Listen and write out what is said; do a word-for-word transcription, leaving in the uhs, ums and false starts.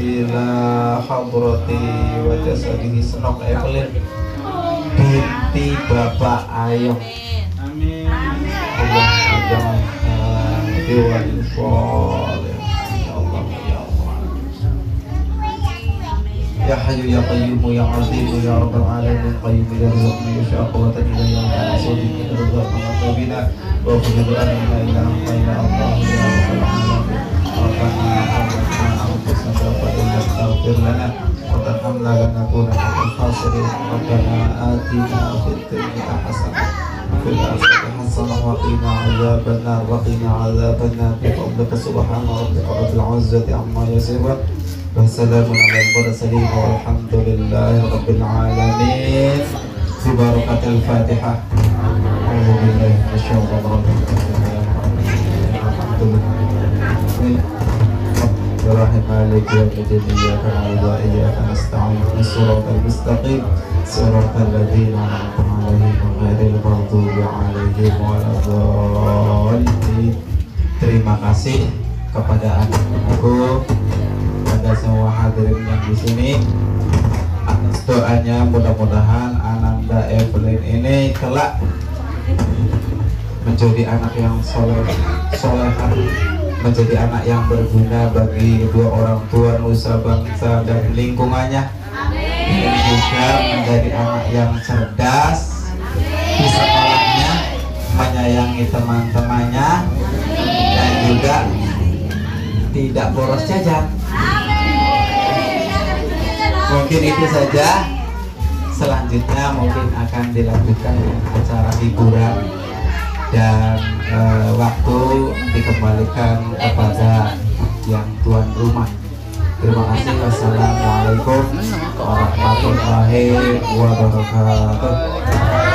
ila hadrati wa jasadihi Senok Evelyn binti Bapak Ayong. Amin. Allah jangan dewa soleh. Ya Allah ya Allah. Ya Hayyu ya Qayyum ya Azim ya Rabbal Alamin Qayyum ya Rabbana ya Syaqwatan ila ya Rasul ya Rabbana tabina wa qul lana la ilaha illa Allah ya Rabbal Alamin. Rabbana amanna anfusana wa la taghfir lana wa tarhamna lanakunanna minal khasirin. Rabbana atina fid dunya hasanah wa fil akhirati hasanah wa qina adzabannar wa qina adzabannar bi fadlika subhana rabbika rabbil izzati amma yasifun. Wassalamun ala al-mursalin walhamdulillahi rabbil alamin. Bi barakatil Fatihah. A'udzu billahi minasyaitonir rajim. Bismillahirrahmanirrahim. Maliki yaumiddin. Iyyaka na'budu wa iyyaka nasta'in. Shiratal mustaqim. Shiratal ladzina an'amta 'alaihim ghairil maghdubi 'alaihim waladdallin. Terima kasih kepada anak-anakku, pada semua hadirin yang di sini atas doanya. Mudah-mudahan Ananda Evelyn ini kelak menjadi anak yang soleh, solehan, menjadi anak yang berguna bagi kedua orang tua, nusa bangsa dan lingkungannya. Dan juga menjadi anak yang cerdas di sekolahnya, menyayangi teman-temannya, dan juga tidak boros jajan. Mungkin itu saja. Selanjutnya mungkin akan dilanjutkan dengan acara hiburan dan e, waktu dikembalikan kepada yang tuan rumah. Terima kasih. Wassalamualaikum warahmatullahi wabarakatuh.